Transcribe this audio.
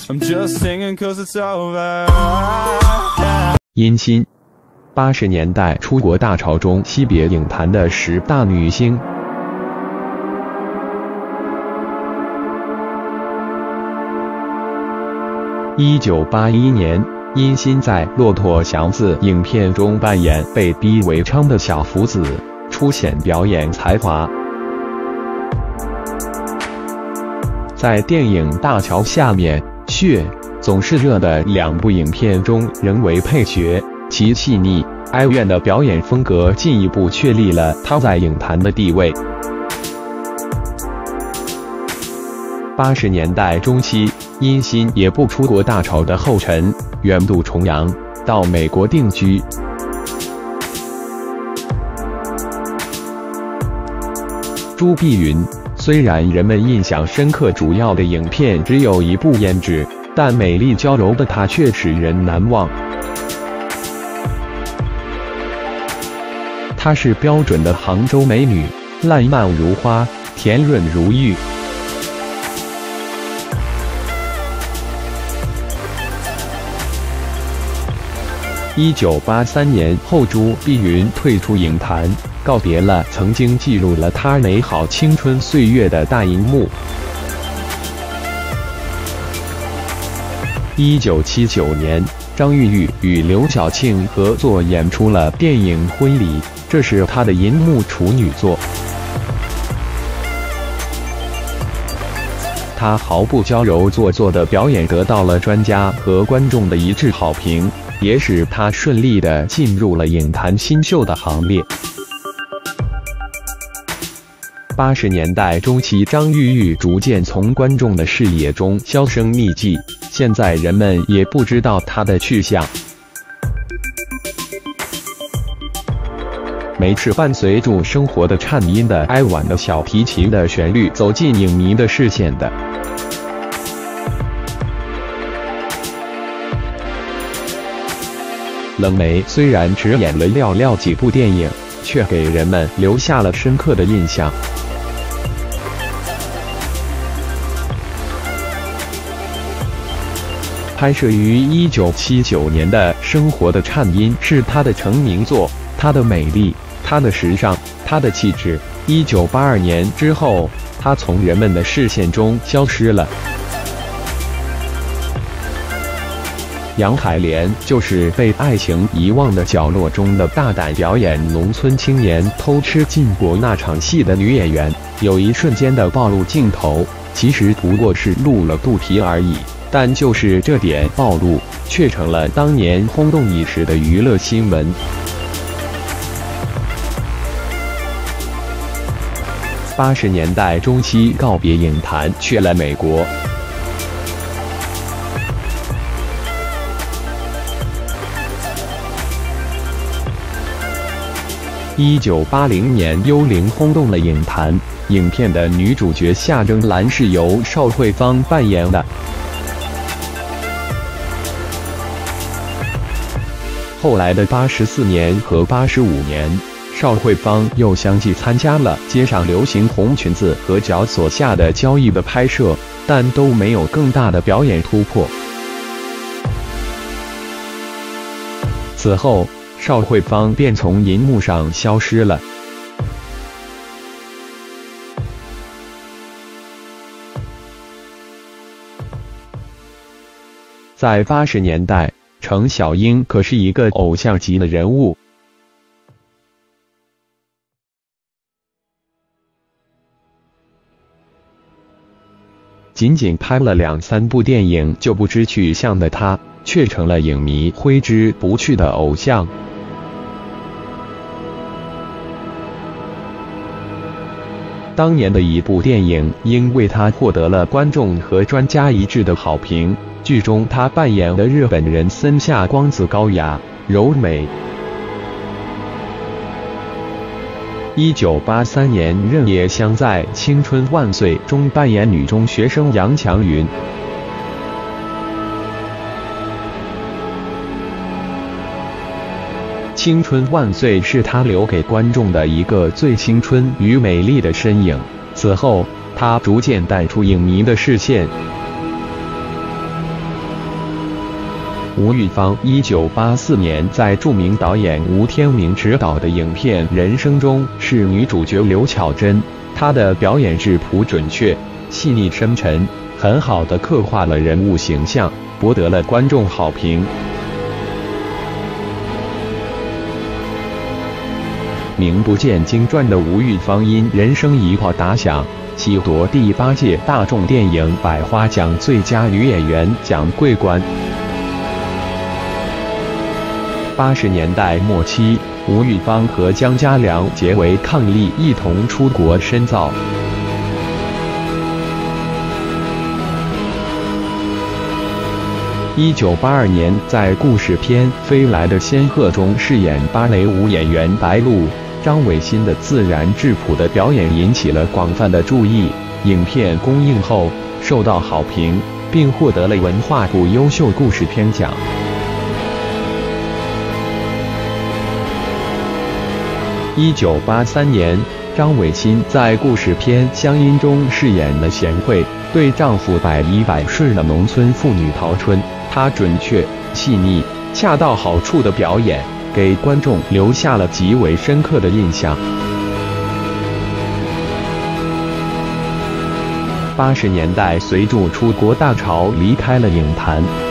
I'm just singing 'cause it's over. 殷鑫，80年代出国大潮中惜别影坛的10大女星。1981年，殷鑫在《骆驼祥子》影片中扮演被逼为娼的小福子，凸显表演才华。在电影《大桥下面，血总是热》的2部影片中仍为配角，其细腻哀怨的表演风格进一步确立了她在影坛的地位。80年代中期，殷鑫也步出国大潮的后尘，远渡重洋，到美国定居。朱碧云，虽然人们印象深刻，主要的影片只有1部《胭脂》，但美丽娇柔的她却使人难忘。她是标准的杭州美女，烂漫如花，甜润如玉。1983年后，朱碧云退出影坛，告别了曾经记录了她美好青春岁月的大荧幕。1979年，张玉玉与刘晓庆合作演出了电影《婚礼》，这是她的银幕处女作。她毫不娇柔做作的表演得到了专家和观众的一致好评，也使她顺利地进入了影坛新秀的行列。80年代中期，张玉玉逐渐从观众的视野中销声匿迹，现在人们也不知道她的去向。每次伴随着生活的颤音的哀婉的小提琴的旋律走进影迷的视线的。冷梅虽然只演了寥寥几部电影，却给人们留下了深刻的印象。拍摄于1979年的《生活的颤音》是她的成名作，她的美丽，她的时尚，她的气质。1982年之后，她从人们的视线中消失了。杨海莲就是被爱情遗忘的角落中的大胆表演农村青年偷吃禁果那场戏的女演员，有一瞬间的暴露镜头，其实不过是露了肚皮而已，但就是这点暴露，却成了当年轰动一时的娱乐新闻。80年代中期告别影坛，去了美国。1980年，《幽灵》轰动了影坛。影片的女主角夏征兰是由邵慧芳扮演的。后来的84年和85年，邵慧芳又相继参加了《街上流行红裙子》和《脚所下的交易》的拍摄，但都没有更大的表演突破。此后，邵慧芳便从银幕上消失了。在80年代，程小英可是一个偶像级的人物。仅仅拍了2、3部电影就不知去向的她，却成了影迷挥之不去的偶像。当年的一部电影因为她获得了观众和专家一致的好评，剧中她扮演的日本人森下光子高雅柔美。1983年，任也香在《青春万岁》中扮演女中学生杨强云。《青春万岁》是她留给观众的一个最青春与美丽的身影。此后，她逐渐淡出影迷的视线。 吴玉芳1984年在著名导演吴天明执导的影片《人生》中是女主角刘巧珍，她的表演质朴准确、细腻深沉，很好地刻画了人物形象，博得了观众好评。名不见经传的吴玉芳因《人生》一炮打响，喜夺第8届大众电影百花奖最佳女演员奖桂冠。80年代末期，吴玉芳和江嘉良结为伉俪，一同出国深造。1982年，在故事片《飞来的仙鹤》中饰演芭蕾舞演员白鹿。张伟新的自然质朴的表演引起了广泛的注意，影片公映后受到好评，并获得了文化部优秀故事片奖。1983年，张伟新在故事片《乡音》中饰演了贤惠，对丈夫百依百顺的农村妇女陶春。她准确、细腻、恰到好处的表演，给观众留下了极为深刻的印象。80年代，随着出国大潮离开了影坛。